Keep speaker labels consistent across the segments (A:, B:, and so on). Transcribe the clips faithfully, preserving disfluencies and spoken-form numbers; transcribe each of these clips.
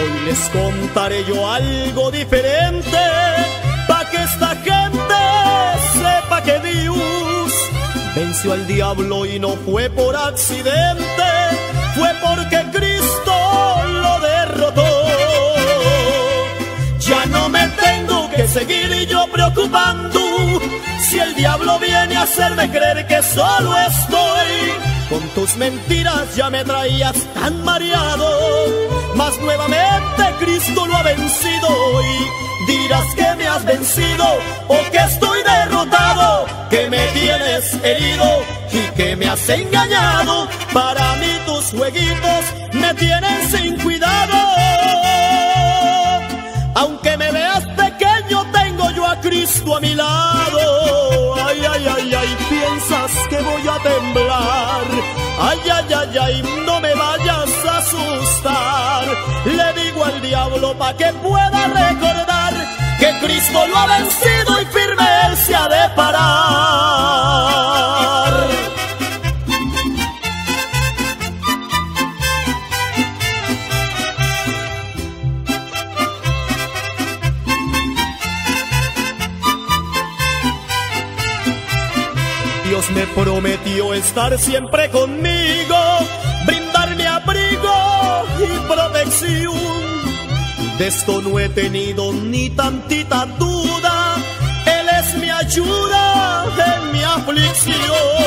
A: Hoy les contaré yo algo diferente, pa' que esta gente sepa que Dios venció al diablo y no fue por accidente, fue porque Cristo lo derrotó. Ya no me tengo que seguir yo preocupando si el diablo viene a hacerme creer que solo estoy. Con tus mentiras ya me traías tan mareado, mas nuevamente Cristo lo ha vencido hoy. Dirás que me has vencido o que estoy derrotado, que me tienes herido y que me has engañado. Para mí tus jueguitos me tienen sin cuidado. Aunque me veas pequeño, tengo yo a Cristo a mi lado. Ay, ay, ay, ay, piensas que voy a temblar. Ay, ay, ay, ay, no me vayas a asustar. Le digo al diablo pa' que pueda recordar que Cristo lo ha vencido y firme él se ha de parar. Dios me prometió estar siempre conmigo, brindarme abrigo y protección. De esto no he tenido ni tantita duda, Él es mi ayuda en mi aflicción.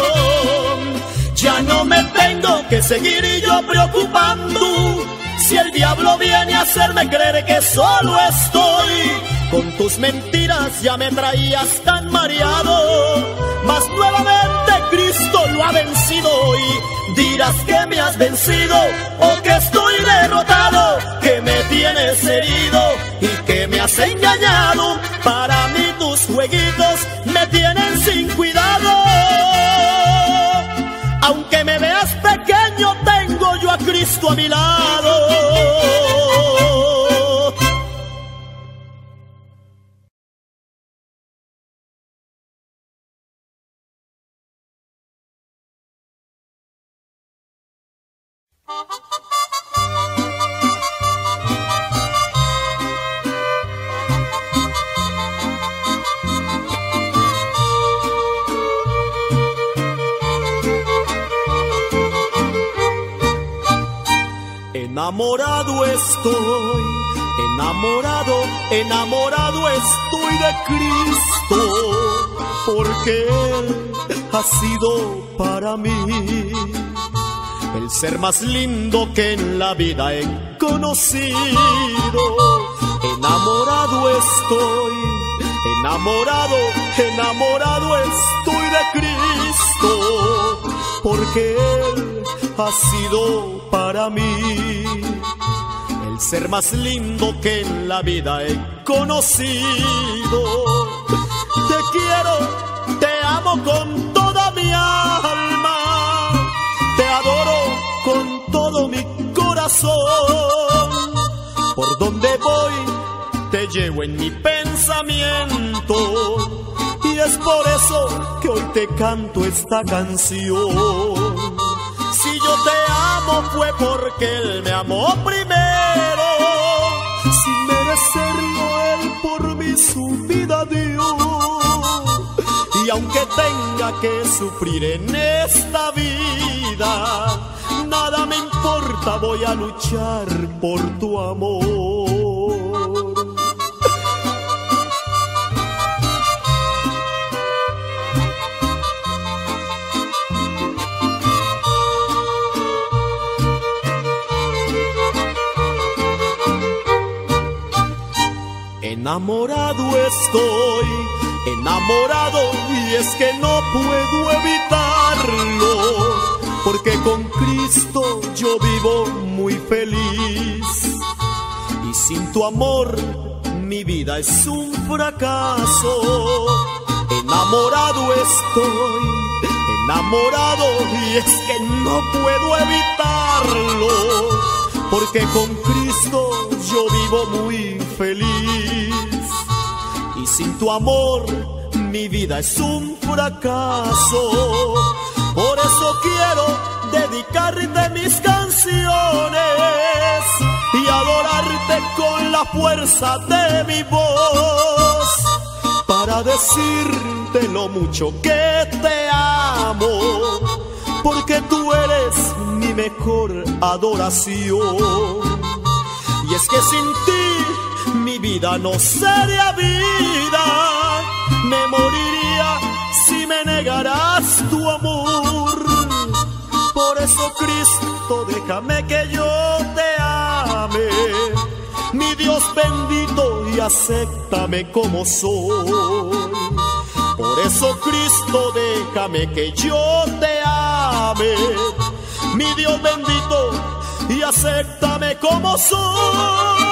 A: Ya no me tengo que seguir yo preocupando si el diablo viene a hacerme creer que solo estoy. Con tus mentiras ya me traías tan mareado, mas nuevamente Cristo lo ha vencido hoy. Dirás que me has vencido o que estoy derrotado, que me tienes herido y que me has engañado. Para mí tus jueguitos me tienen sin cuidado. Aunque me veas pequeño, tengo yo a Cristo a mi lado. Enamorado estoy, enamorado, enamorado estoy de Cristo, porque Él ha sido para mí el ser más lindo que en la vida he conocido. Enamorado estoy, enamorado, enamorado estoy de Cristo, porque Él ha sido para mí el ser más lindo que en la vida he conocido. Te quiero, te amo con toda mi alma, te adoro con todo mi corazón. Por donde voy te llevo en mi pensamiento, y es por eso que hoy te canto esta canción. Si yo te amo fue porque Él me amó primero, sin merecerlo Él por mí su vida dio. Y aunque tenga que sufrir en esta vida, nada me importa, voy a luchar por tu amor. Enamorado estoy, enamorado, y es que no puedo evitarlo, porque con Cristo yo vivo muy feliz. Y sin tu amor mi vida es un fracaso. Enamorado estoy, enamorado, y es que no puedo evitarlo, porque con Cristo yo vivo muy feliz. Y sin tu amor mi vida es un fracaso. Por eso quiero dedicarte mis canciones y adorarte llamarte con la fuerza de mi voz para decirte lo mucho que te amo, porque tú eres mi mejor adoración. Y es que sin ti mi vida no sería vida, me moriría si me negaras tu amor. Por eso, Cristo, déjame que yo te ame, mi Dios bendito, y acéptame como soy. Por eso, Cristo, déjame que yo te ame, mi Dios bendito, y acéptame como soy.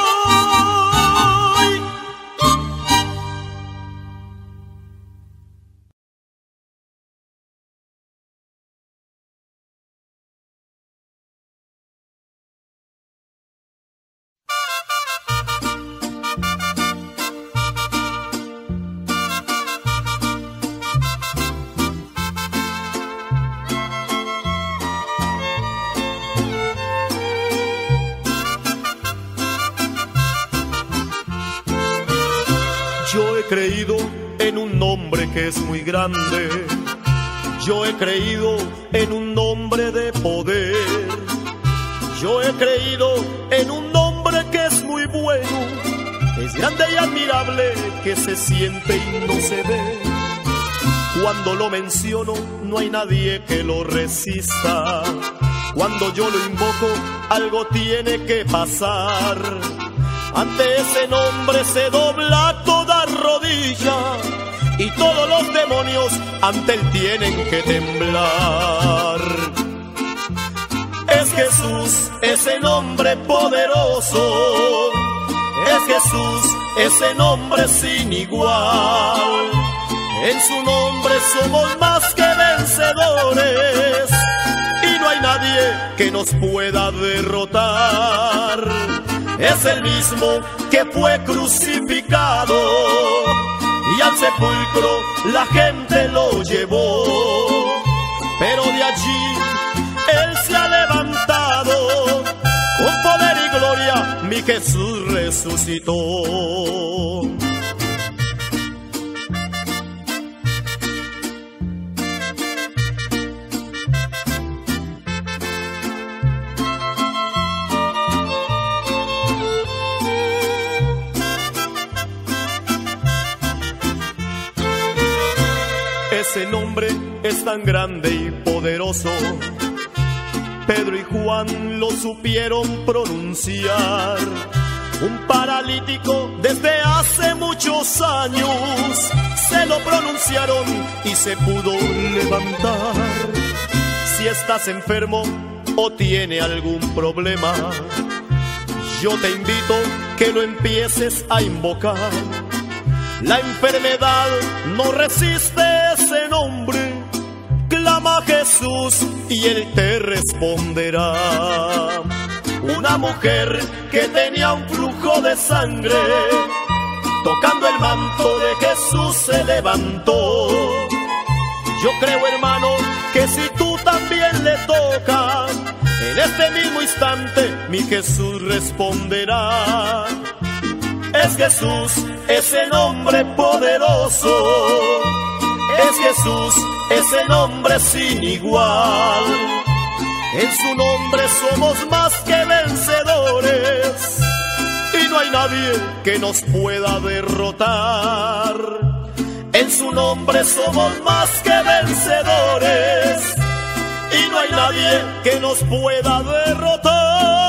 A: Yo he creído en un nombre que es muy grande, yo he creído en un nombre de poder, yo he creído en un nombre que es muy bueno, es grande y admirable, que se siente y no se ve. Cuando lo menciono no hay nadie que lo resista, cuando yo lo invoco algo tiene que pasar. Ante ese nombre se dobla toda rodilla y todos los demonios ante él tienen que temblar. Es Jesús, ese nombre poderoso, es Jesús, ese nombre sin igual. En su nombre somos más que vencedores y no hay nadie que nos pueda derrotar. Es el mismo que fue crucificado y al sepulcro la gente lo llevó, pero de allí él se ha levantado, con poder y gloria mi Jesús resucitó. Ese nombre es tan grande y poderoso, Pedro y Juan lo supieron pronunciar. Un paralítico desde hace muchos años se lo pronunciaron y se pudo levantar. Si estás enfermo o tiene algún problema, yo te invito que lo empieces a invocar. La enfermedad no resiste ese nombre, clama a Jesús y él te responderá. Una mujer que tenía un flujo de sangre, tocando el manto de Jesús se levantó. Yo creo, hermano, que si tú también le tocas, en este mismo instante mi Jesús responderá. Es Jesús, ese nombre poderoso, es Jesús, ese nombre sin igual. En su nombre somos más que vencedores y no hay nadie que nos pueda derrotar. En su nombre somos más que vencedores y no hay nadie que nos pueda derrotar.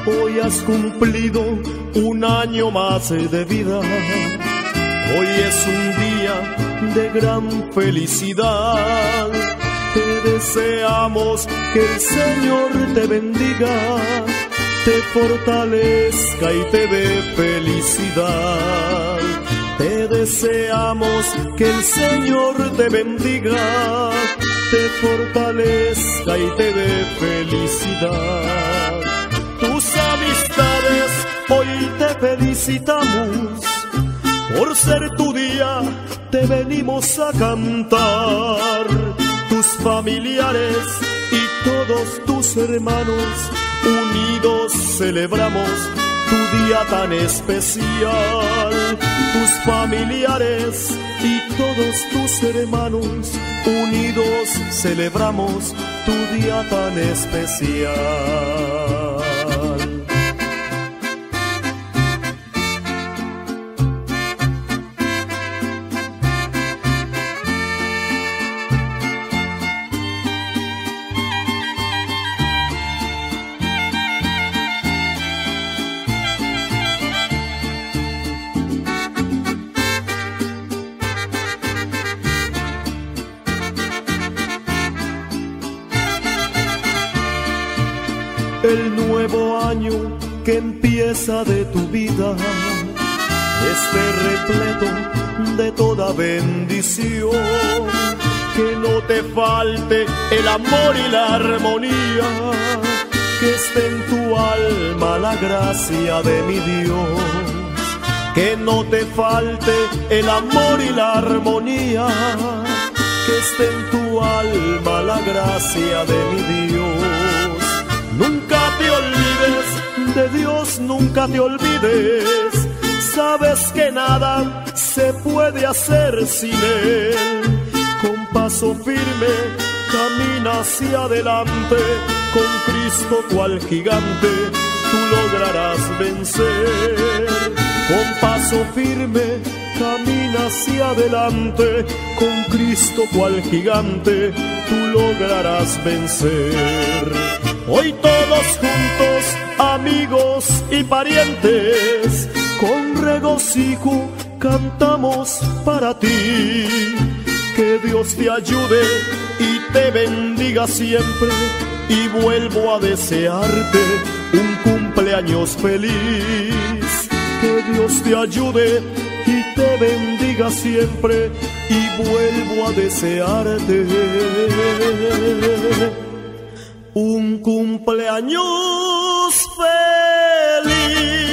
A: hoy has cumplido un año más de vida. Hoy es un día de gran felicidad. Te deseamos que el Señor te bendiga, te fortalezca y te dé felicidad. Te deseamos que el Señor te bendiga, te fortalezca y te dé felicidad. Tus amistades hoy te felicitamos, por ser tu día te venimos a cantar. Tus familiares y todos tus hermanos unidos celebramos tu día tan especial. Tus familiares y todos tus hermanos unidos celebramos tu día tan especial. El nuevo año que empieza de tu vida esté repleto de toda bendición, que no te falte el amor y la armonía, que esté en tu alma la gracia de mi Dios, que no te falte el amor y la armonía, que esté en tu alma la gracia de mi Dios. Nunca te olvides de Dios, nunca te olvides. Sabes que nada se puede hacer sin Él. Con paso firme camina hacia adelante. Con Cristo cual gigante tú lograrás vencer. Con paso firme camina hacia adelante. Con Cristo cual gigante tú lograrás vencer. Hoy todos juntos, amigos y parientes, con regocijo cantamos para ti. Que Dios te ayude y te bendiga siempre, y vuelvo a desearte un cumpleaños feliz. Que Dios te ayude y te bendiga siempre, y vuelvo a desearte un cumpleaños feliz.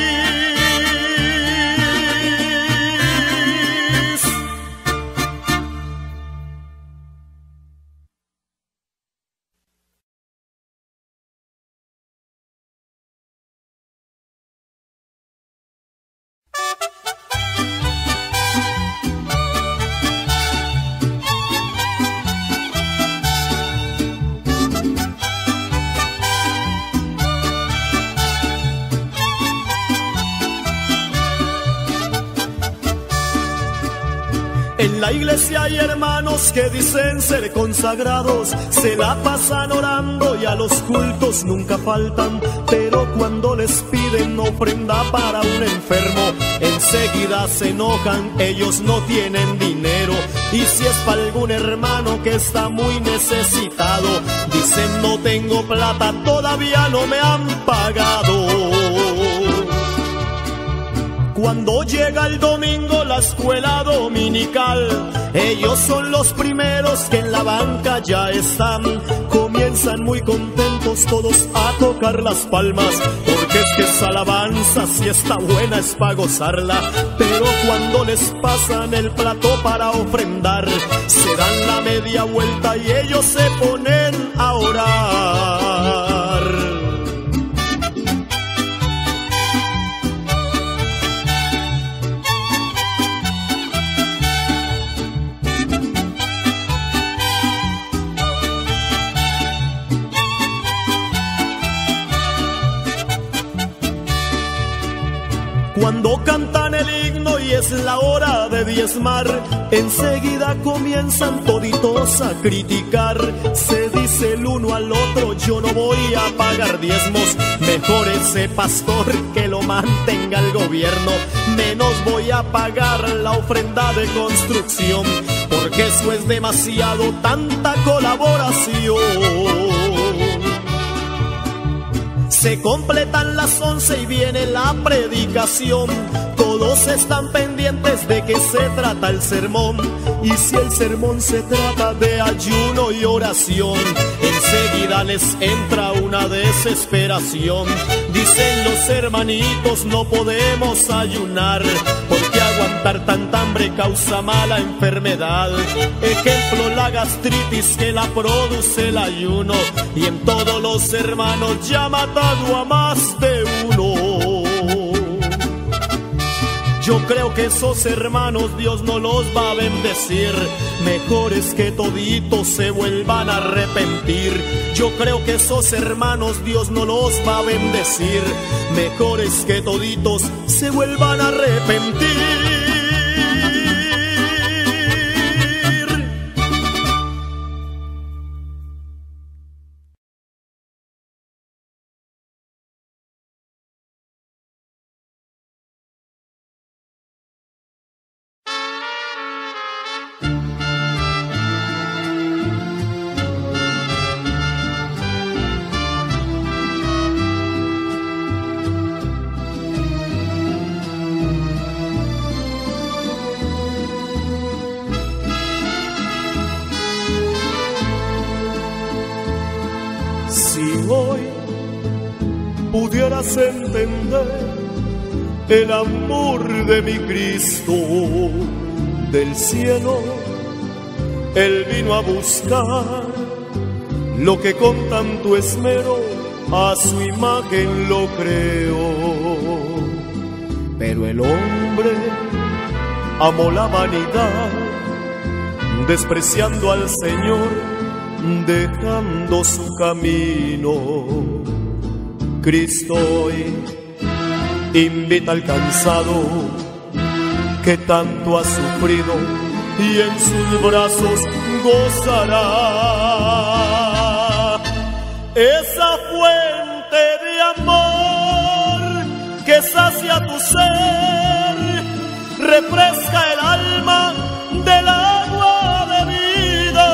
A: En la iglesia hay hermanos que dicen ser consagrados, se la pasan orando y a los cultos nunca faltan, pero cuando les piden ofrenda para un enfermo, enseguida se enojan, ellos no tienen dinero. Y si es para algún hermano que está muy necesitado, dicen no tengo plata, todavía no me han pagado. Cuando llega el domingo la escuela dominical, ellos son los primeros que en la banca ya están. Comienzan muy contentos todos a tocar las palmas, porque es que esa alabanza si está buena es para gozarla. Pero cuando les pasan el plato para ofrendar, se dan la media vuelta y ellos se ponen a orar. Cuando cantan el himno y es la hora de diezmar, enseguida comienzan toditos a criticar. Se dice el uno al otro, yo no voy a pagar diezmos, mejor ese pastor que lo mantenga el gobierno. Menos voy a pagar la ofrenda de construcción, porque eso es demasiado, tanta colaboración. Se completan las once y viene la predicación. Todos están pendientes de qué se trata el sermón. Y si el sermón se trata de ayuno y oración, enseguida les entra una desesperación. Dicen los hermanitos, no podemos ayunar, porque aguantar tanta hambre causa mala enfermedad. Ejemplo, la gastritis que la produce el ayuno, y en todos los hermanos ya ha matado a más de uno. Yo creo que esos hermanos Dios no los va a bendecir, mejor es que toditos se vuelvan a arrepentir. Yo creo que esos hermanos Dios no los va a bendecir, mejor es que toditos se vuelvan a arrepentir. Pudieras entender el amor de mi Cristo del cielo, Él vino a buscar lo que con tanto esmero a su imagen lo creó. Pero el hombre amó la vanidad, despreciando al Señor, dejando su camino. Cristo hoy invita al cansado que tanto ha sufrido, y en sus brazos gozará. Esa fuente de amor que sacia tu ser, refresca el alma del agua de vida.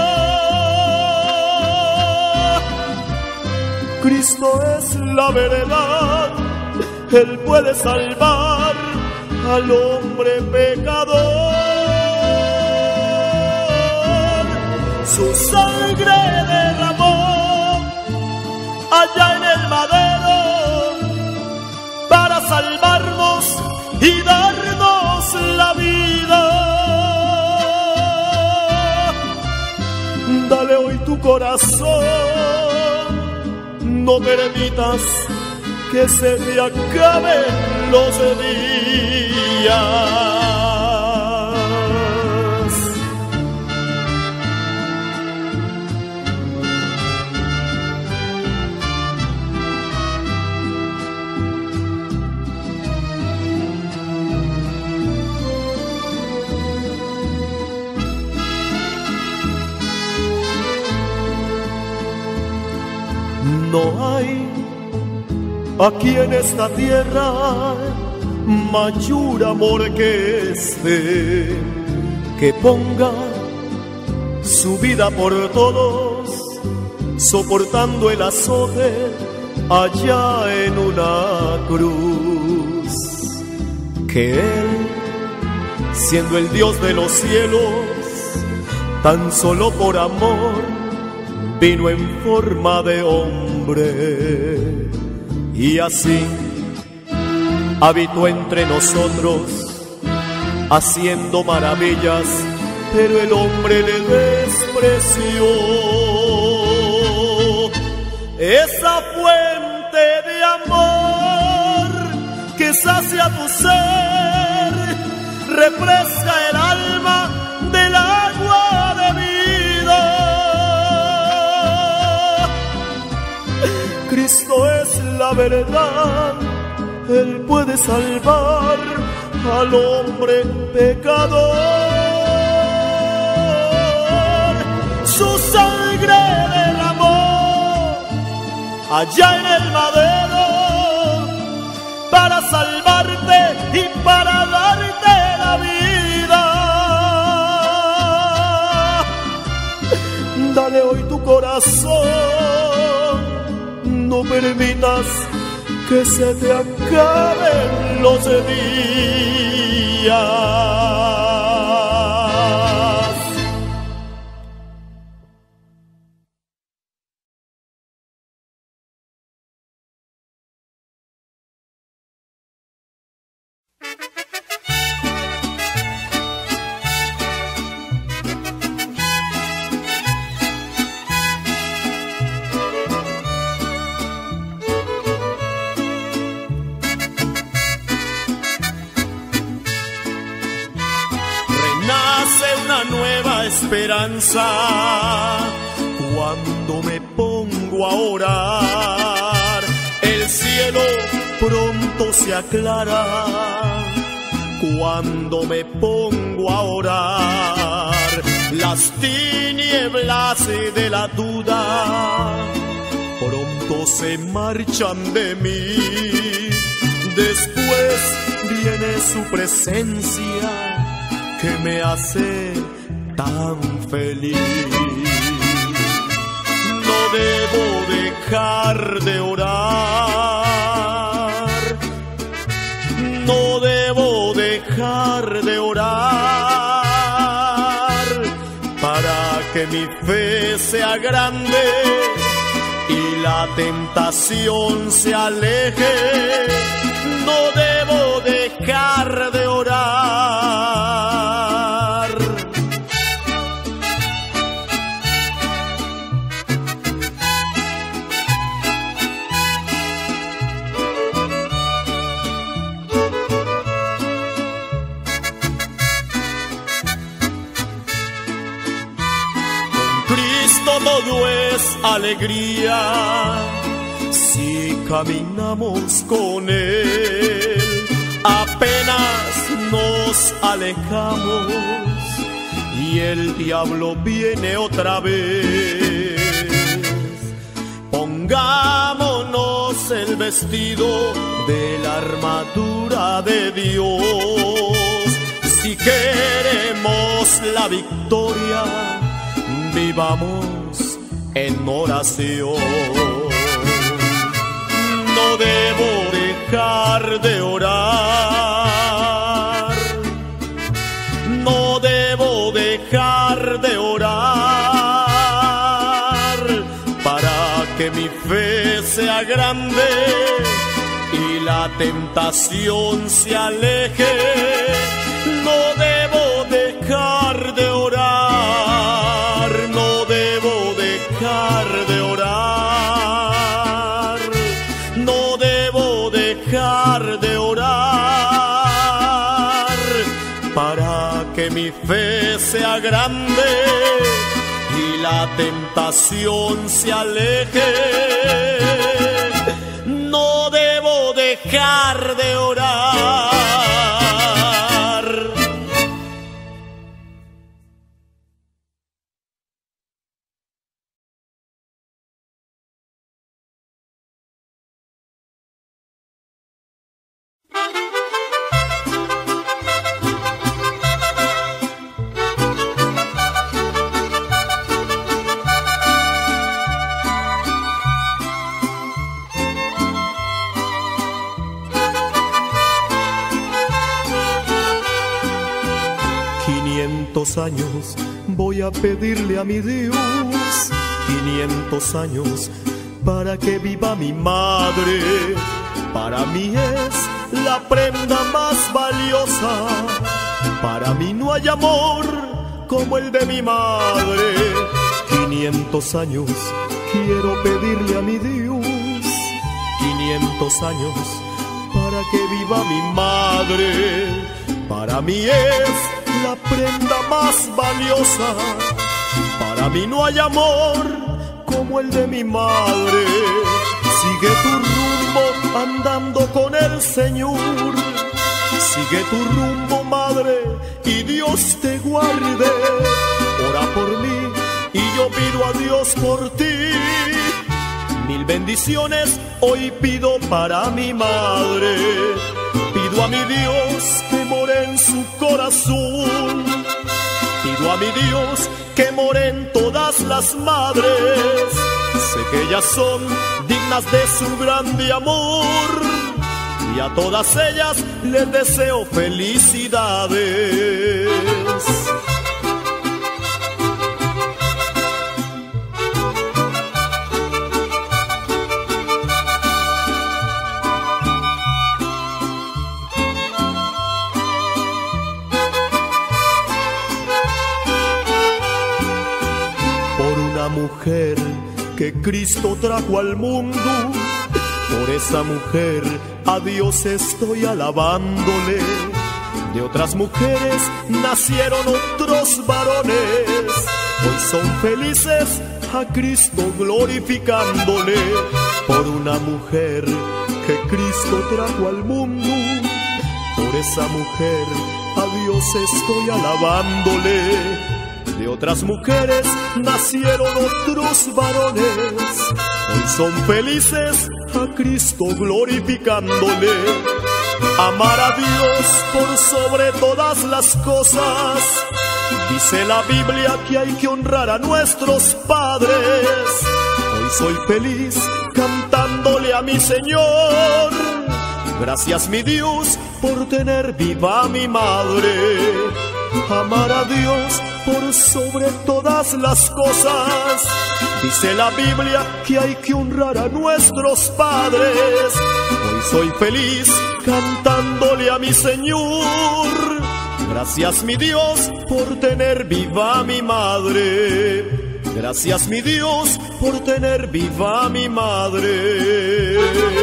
A: Cristo es la verdad, Él puede salvar al hombre pecador. Su sangre derramó allá en el madero para salvarnos y darnos la vida. Dale hoy tu corazón, no permitas que se te acaben los días. No hay aquí en esta tierra mayor amor que este, que ponga su vida por todos, soportando el azote allá en una cruz. Que Él, siendo el Dios de los cielos, tan solo por amor vino en forma de hombre, y así habitó entre nosotros, haciendo maravillas, pero el hombre le despreció. Esa fuente de amor que sacia tu ser, refresca el alma del agua de vida. Cristo es la verdad, Él puede salvar al hombre pecador. Su sangre del amor allá en el madero, para salvarte y para darte la vida. Dale hoy tu corazón, no permitas que se te acaben los días. Esperanza cuando me pongo a orar, el cielo pronto se aclara. Cuando me pongo a orar, las tinieblas de la duda pronto se marchan de mí. Después viene su presencia que me hace tan feliz. No debo dejar de orar, no debo dejar de orar, para que mi fe sea grande y la tentación se aleje. No debo dejar de orar. Todo es alegría si caminamos con Él. Apenas nos alejamos y el diablo viene otra vez. Pongámonos el vestido de la armadura de Dios. Si queremos la victoria, vivamos en oración. No debo dejar de orar, no debo dejar de orar, para que mi fe sea grande y la tentación se aleje. No debo dejar de orar, no debo dejar de orar, no debo dejar de orar, para que mi fe sea grande y la tentación se aleje. No debo dejar de orar. quinientos años voy a pedirle a mi Dios, quinientos años para que viva mi madre. Para mí es la prenda más valiosa, para mí no hay amor como el de mi madre. quinientos años quiero pedirle a mi Dios, quinientos años para que viva mi madre. Para mí es la prenda más valiosa, para mí no hay amor como el de mi madre. Sigue tu rumbo rumbo andando con el Señor. Sigue tu rumbo, madre, y Dios te guarde. Ora por mí y yo pido a Dios por ti. Mil bendiciones hoy pido para mi madre. Pido a mi Dios que more en su corazón. Pido a mi Dios que more en todas las madres. Sé que ellas son dignas de su grande amor. Y a todas ellas les deseo felicidades. Por una mujer que Cristo trajo al mundo, por esa mujer a Dios estoy alabándole. De otras mujeres nacieron otros varones. Hoy son felices a Cristo glorificándole. Por una mujer que Cristo trajo al mundo, por esa mujer a Dios estoy alabándole. De otras mujeres nacieron otros varones. Hoy son felices a Cristo glorificándole. Amar a Dios por sobre todas las cosas. Dice la Biblia que hay que honrar a nuestros padres. Hoy soy feliz cantándole a mi Señor. Gracias, mi Dios, por tener viva a mi madre. Amar a Dios por sobre todas las cosas. Dice la Biblia que hay que honrar a nuestros padres. Hoy soy feliz cantándole a mi Señor. Gracias, mi Dios, por tener viva a mi madre. Gracias, mi Dios, por tener viva a mi madre.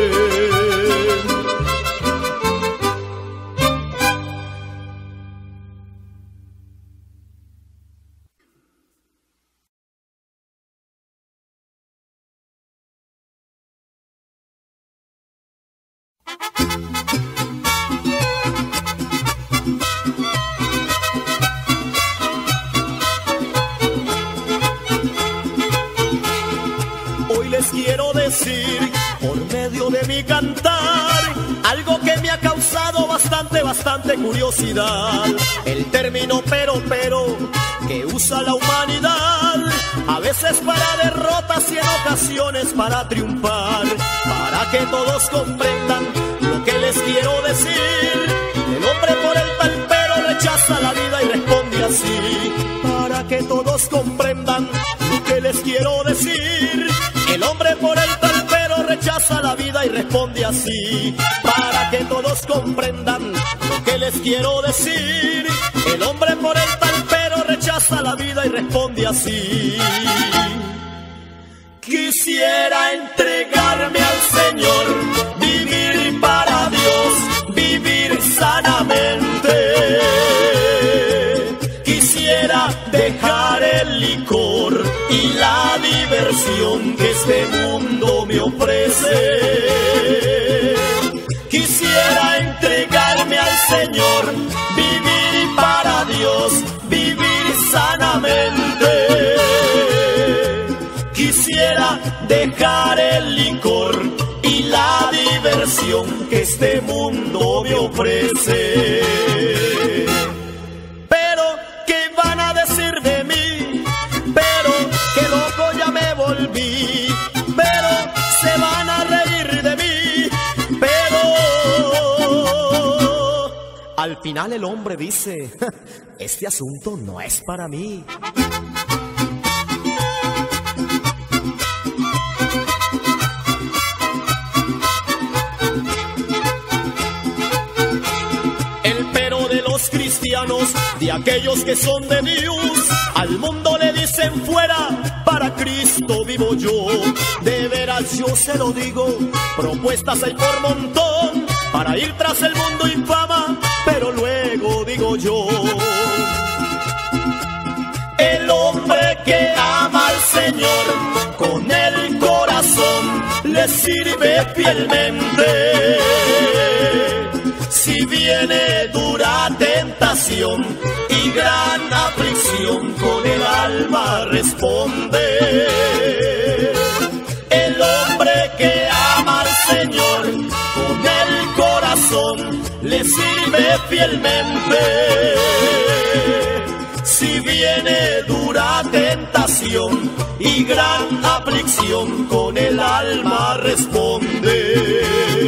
A: Hoy les quiero decir, por medio de mi cantar, algo que me ha causado bastante, bastante curiosidad. El término pero, pero, que usa la humanidad, a veces para derrotas y en ocasiones para triunfar. Para que todos comprendan lo que les quiero decir, el hombre por el tal pero rechaza la vida y responde así. Para que todos comprendan lo que les quiero decir, el hombre por el tal pero rechaza la vida y responde así. Para que todos comprendan lo que les quiero decir, el hombre por el tal pero rechaza la vida y responde así. Quisiera entregarme al Señor, vivir para Dios, vivir sanamente. Quisiera dejar el licor y la diversión que este mundo me ofrece. Quisiera entregarme al Señor, vivir para Dios, vivir sanamente. Quisiera dejar el licor y la diversión que este mundo me ofrece. Pero, ¿qué van a decir de mí? Pero, qué loco ya me volví. Pero, se van a reír de mí. Pero, al final el hombre dice, este asunto no es para mí. Cristianos, de aquellos que son de Dios, al mundo le dicen fuera, para Cristo vivo yo. De veras yo se lo digo, propuestas hay por montón para ir tras el mundo y fama, pero luego digo yo, el hombre que ama al Señor con el corazón le sirve fielmente. Si viene dura tentación y gran aflicción, con el alma responde. El hombre que ama al Señor con el corazón le sirve fielmente. Si viene dura tentación y gran aflicción, con el alma responde.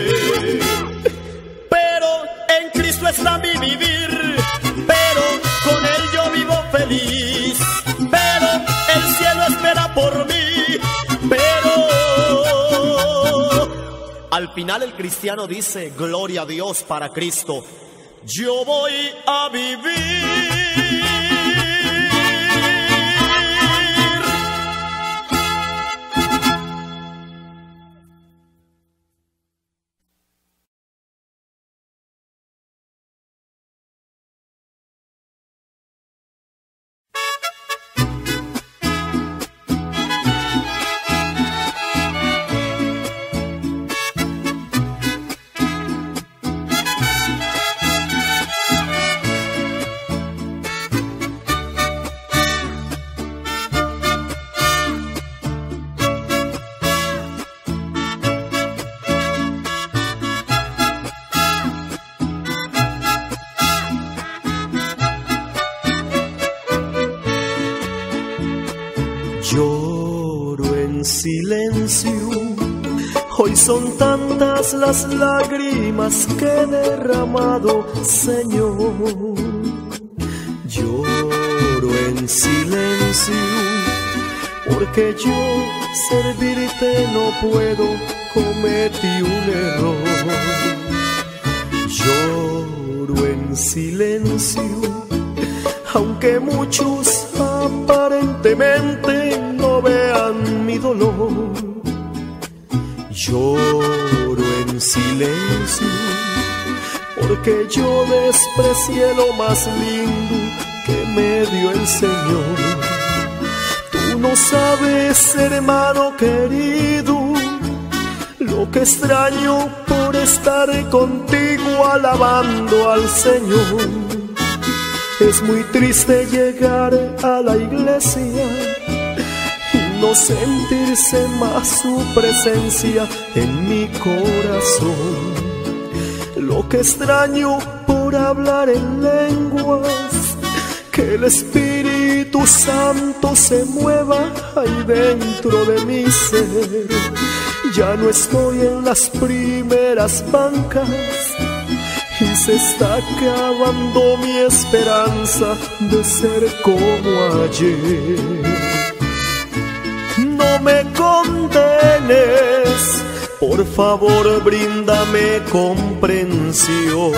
A: Pero en Cristo está mi vivir, pero con Él yo vivo feliz. Pero el cielo espera por mí, pero al final el cristiano dice: gloria a Dios para Cristo. Yo voy a vivir.
B: Lloro en silencio, hoy son tantas las lágrimas que he derramado, Señor. Lloro en silencio, porque yo servirte no puedo, cometí un error. Lloro en silencio, aunque muchos aparentemente no vean mi dolor. Lloro en silencio, porque yo desprecié lo más lindo que me dio el Señor. Tú no sabes, hermano querido, lo que extraño por estar contigo alabando al Señor. Es muy triste llegar a la iglesia y no sentirse más su presencia en mi corazón. Lo que extraño por hablar en lenguas, que el Espíritu Santo se mueva ahí dentro de mi ser. Ya no estoy en las primeras bancas y se está acabando mi esperanza de ser como ayer. No me condenes, por favor bríndame comprensión.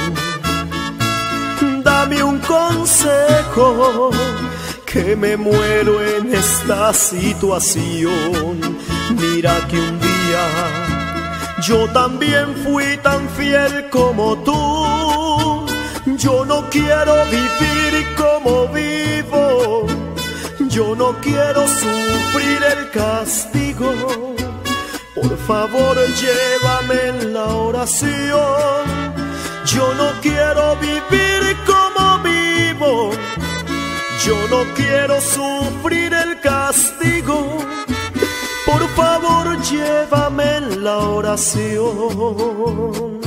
B: Dame un consejo, que me muero en esta situación. Mira que un día yo también fui tan fiel como tú. Yo no quiero vivir como vivo, yo no quiero sufrir el castigo. Por favor llévame en la oración. Yo no quiero vivir como vivo, yo no quiero sufrir el castigo. Por favor llévame en la oración.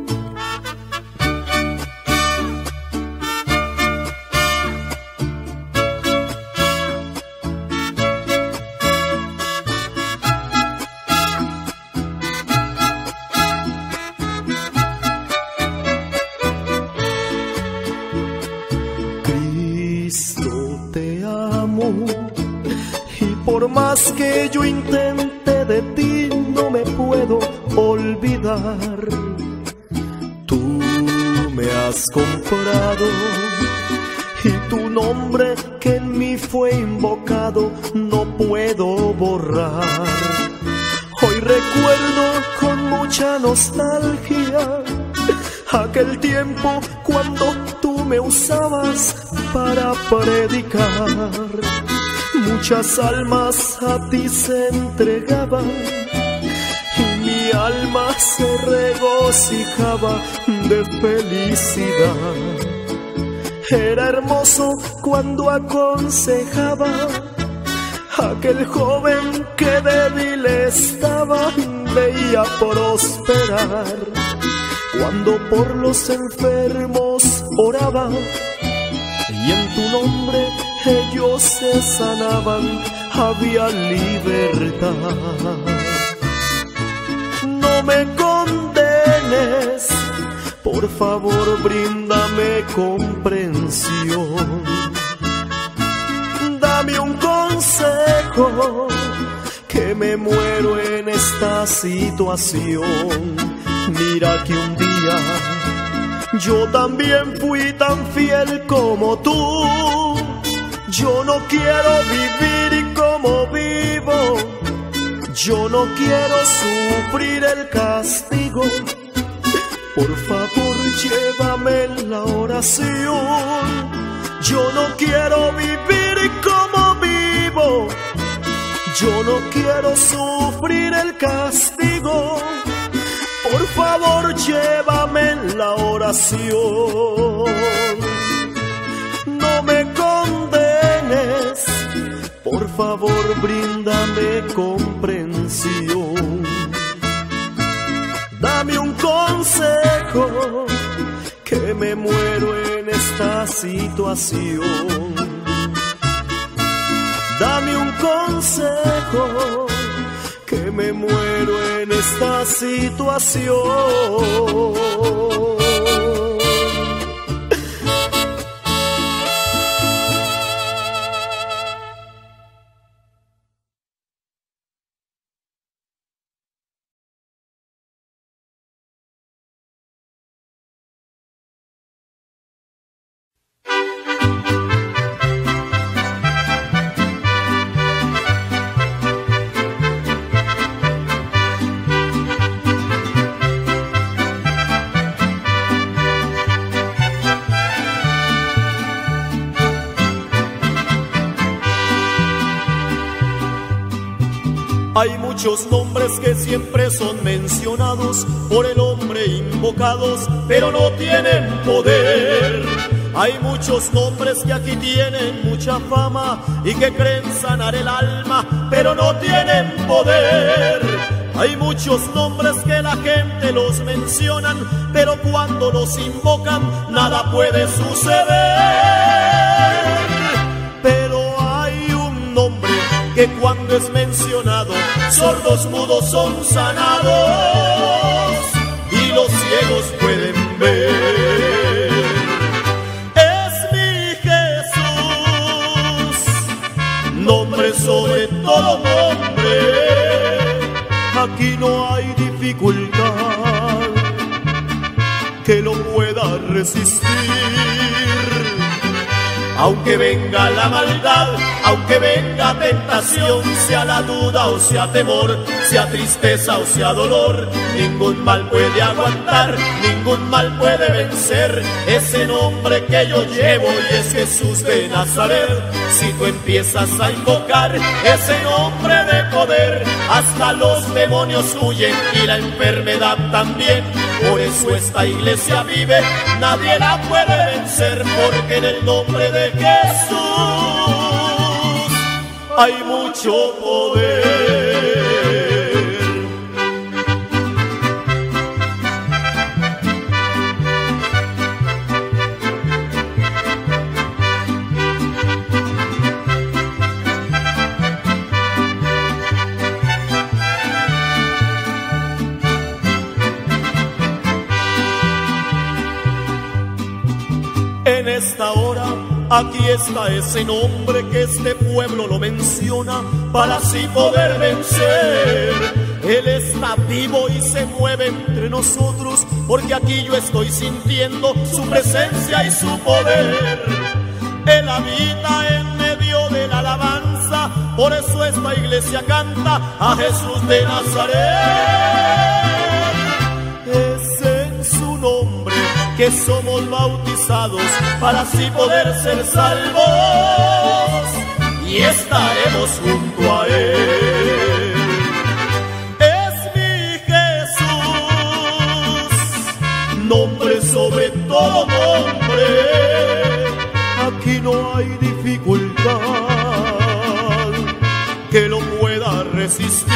B: Por más que yo intente, de ti no me puedo olvidar. Tú me has comprado y tu nombre que en mí fue invocado no puedo borrar. Hoy recuerdo con mucha nostalgia aquel tiempo cuando tú me usabas para predicar. Muchas almas a ti se entregaban y mi alma se regocijaba de felicidad. Era hermoso cuando aconsejaba a aquel joven que débil estaba, veía prosperar. Cuando por los enfermos oraba y en tu nombre ellos se sanaban, había libertad. No me condenes, por favor bríndame comprensión. Dame un consejo, que me muero en esta situación. Mira que un día yo también fui tan fiel como tú. Yo no quiero vivir como vivo, yo no quiero sufrir el castigo. Por favor, llévame en la oración. Yo no quiero vivir como vivo, yo no quiero sufrir el castigo. Por favor, llévame en la oración. No me condenes, por favor, bríndame comprensión. Dame un consejo, que me muero en esta situación. Dame un consejo, que me muero en esta situación.
A: Hay muchos nombres que siempre son mencionados por el hombre, invocados, pero no tienen poder. Hay muchos nombres que aquí tienen mucha fama y que creen sanar el alma, pero no tienen poder. Hay muchos nombres que la gente los mencionan, pero cuando los invocan nada puede suceder. Que cuando es mencionado, sordos mudos son sanados y los ciegos pueden ver. Es mi Jesús, nombre sobre todo nombre. Aquí no hay dificultad que lo pueda resistir. Aunque venga la maldad, aunque venga tentación, sea la duda o sea temor, sea tristeza o sea dolor, ningún mal puede aguantar, ningún mal puede vencer ese nombre que yo llevo y es Jesús de Nazaret. Si tú empiezas a invocar ese nombre de poder, hasta los demonios huyen y la enfermedad también. Por eso esta iglesia vive, nadie la puede vencer, porque en el nombre de Jesús hay mucho poder. En esta hora, aquí está ese nombre que este pueblo lo menciona para así poder vencer. Él está vivo y se mueve entre nosotros, porque aquí yo estoy sintiendo su presencia y su poder. Él habita en medio de la alabanza, por eso esta iglesia canta a Jesús de Nazaret. Es en su nombre que somos bautizados para así poder ser salvos y estaremos junto a Él. Es mi Jesús, nombre sobre todo nombre.
B: Aquí no hay dificultad que lo pueda resistir.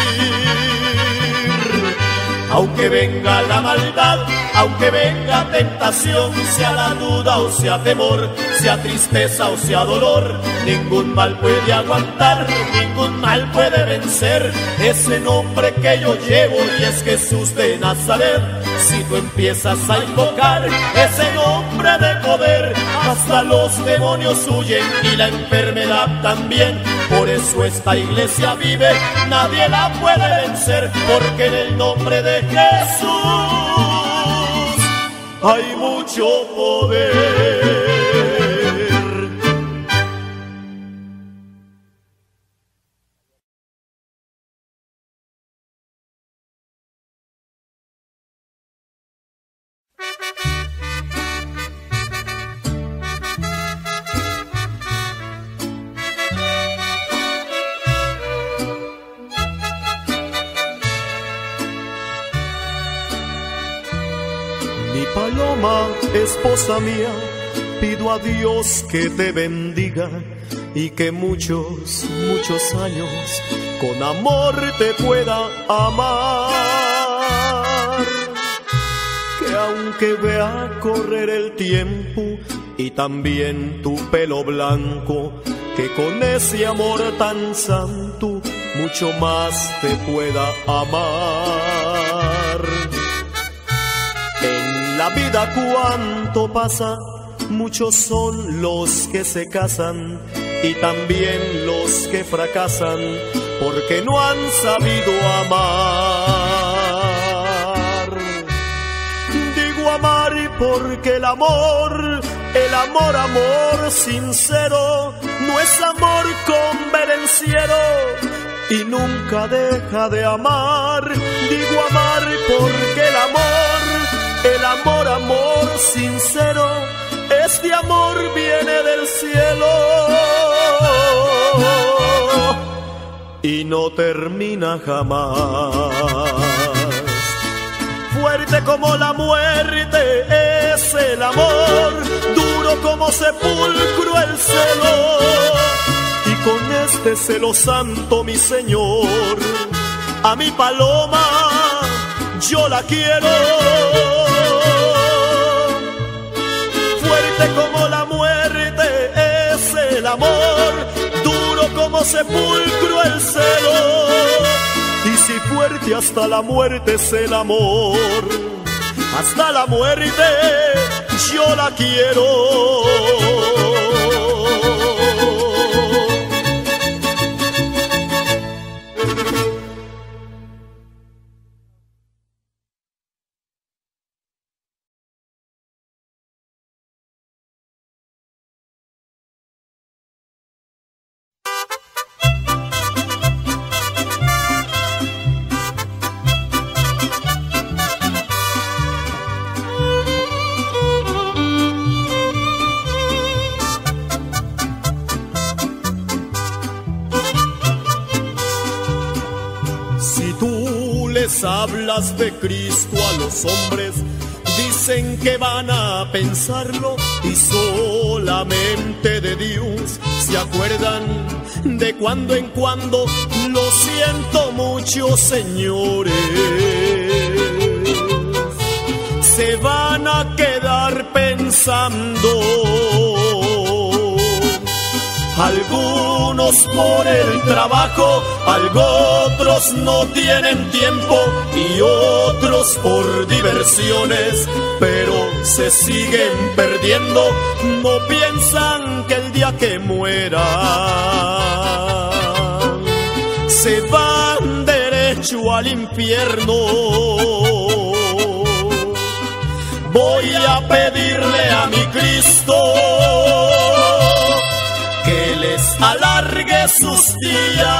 A: Aunque venga la maldad, aunque venga tentación, sea la duda o sea temor, sea tristeza o sea dolor, ningún mal puede aguantar, ningún mal puede vencer ese nombre que yo llevo y es Jesús de Nazaret. Si tú empiezas a invocar ese nombre de poder, hasta los demonios huyen y la enfermedad también. Por eso esta iglesia vive, nadie la puede vencer, porque en el nombre de Jesús hay mucho poder.
B: Paloma, esposa mía, pido a Dios que te bendiga y que muchos, muchos años con amor te pueda amar. Que aunque vea correr el tiempo y también tu pelo blanco, que con ese amor tan santo mucho más te pueda amar. La vida cuánto pasa, muchos son los que se casan y también los que fracasan porque no han sabido amar. Digo amar porque el amor, el amor, amor sincero, no es amor convenenciero y nunca deja de amar. Digo amar porque el amor, el amor, amor sincero, este amor viene del cielo y no termina jamás. Fuerte como la muerte es el amor, duro como sepulcro el celo, y con este celo santo mi Señor, a mi paloma yo la quiero. Como la muerte es el amor, duro como sepulcro el celo, y si fuerte hasta la muerte es el amor, hasta la muerte yo la quiero. Hablas de Cristo a los hombres, dicen que van a pensarlo y solamente de Dios se acuerdan de cuando en cuando. Lo siento mucho, señores, se van a quedar pensando. Algunos por el trabajo, otros no tienen tiempo y otros por diversiones, pero se siguen perdiendo, no piensan que el día que mueran se van derecho al infierno. Voy a pedirle a mi Cristo que les alargue sus días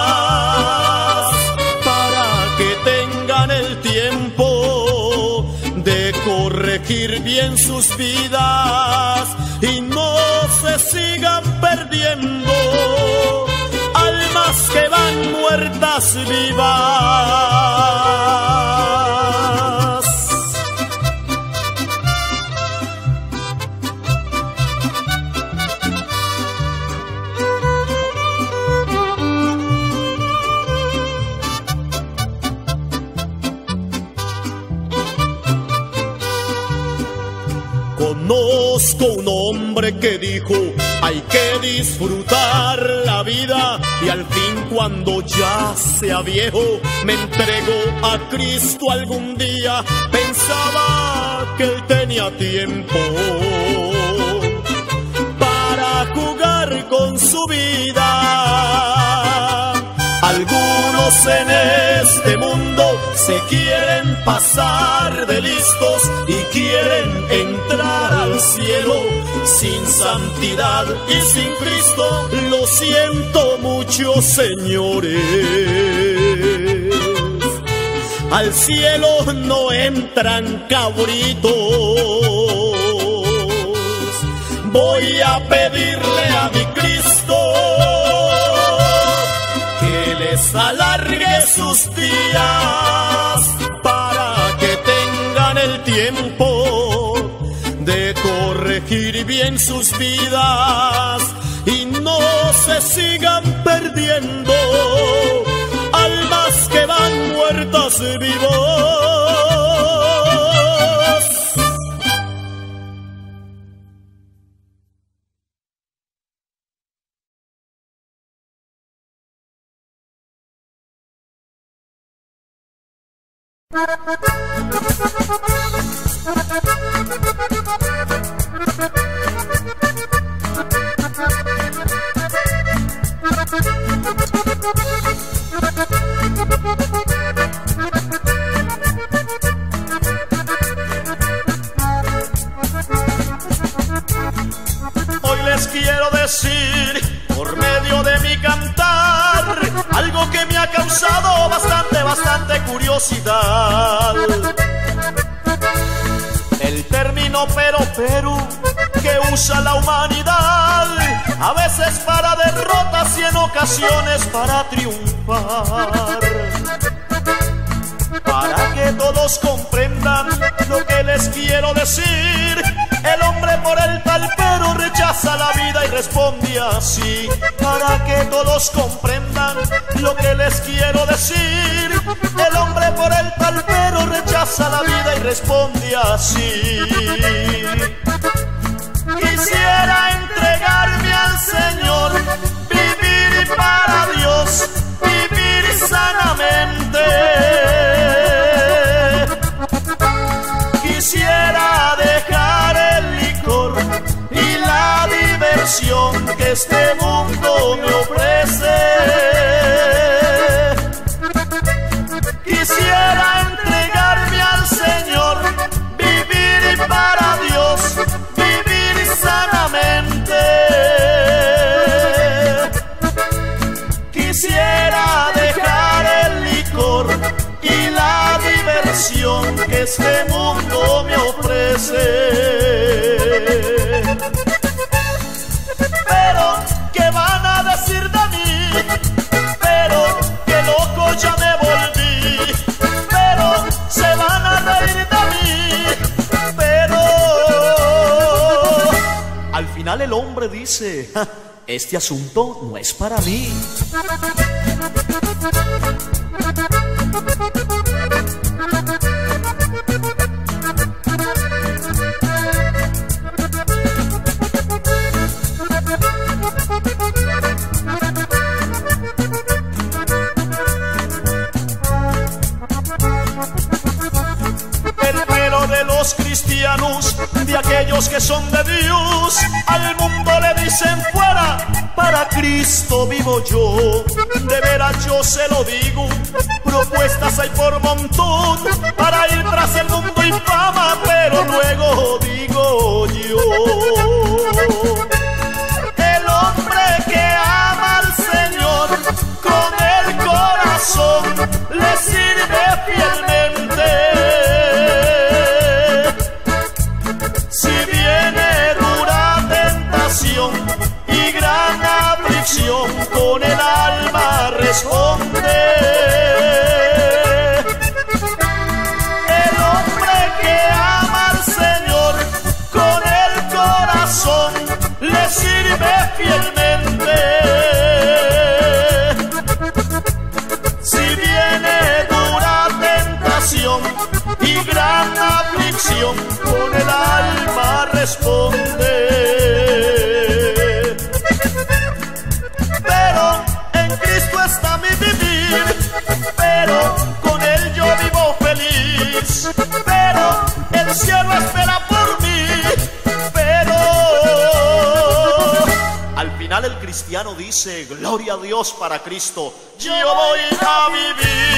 B: para que tengan el tiempo de corregir bien sus vidas y no se sigan perdiendo almas que van muertas vivas.
A: Conozco un hombre que dijo, hay que disfrutar la vida, y al fin cuando ya sea viejo me entrego a Cristo algún día. Pensaba que él tenía tiempo para jugar con su vida. Algunos en este mundo se quieren pasar de listos y quieren entrar al cielo sin santidad y sin Cristo. Lo siento mucho, señores, al cielo no entran cabritos. Voy a pedirle a mi Cristo que les alargue sus días para que tengan el tiempo de corregir bien sus vidas y no se sigan perdiendo almas que van muertas vivos.
B: Hoy les quiero decir, por medio de mi cantar, algo que me ha causado bastante, bastante curiosidad. El término pero, pero, que usa la humanidad, a veces para derrotas y en ocasiones para triunfar. Para que todos comprendan lo que les quiero decir, el hombre por el tal pero rechaza la vida y responde así. Para que todos comprendan lo que les quiero decir, el hombre por el tal pero rechaza la vida y responde así. Quisiera entregarme al Señor, vivir para Dios, vivir sanamente. Quisiera dejar el licor y la diversión que este mundo me ofrece. Quisiera entregarme al Señor, vivir para Dios, vivir sanamente. Quisiera dejar el licor y la diversión que este mundo me ofrece. Pero, ¿qué van a decir de mí? Pero, qué loco ya me volví. Pero, se van a reír de mí. Pero, al final el hombre dice, ja, este asunto no es para mí. Cristianos, de aquellos que son de Dios, al mundo le dicen fuera, para Cristo vivo yo. De veras yo se lo digo, propuestas hay por montón para ir tras el mundo y fama, pero luego digo yo, el hombre que ama al Señor con el corazón le sirve fielmente. Y gran aflicción con el alma responde. El hombre que ama al Señor con el corazón le sirve fielmente. Si viene dura tentación y gran aflicción con el alma responde. Pero en Cristo está mi vivir, pero con Él yo vivo feliz, pero el cielo espera por mí, pero al final el cristiano dice: gloria a Dios para Cristo, yo voy a vivir.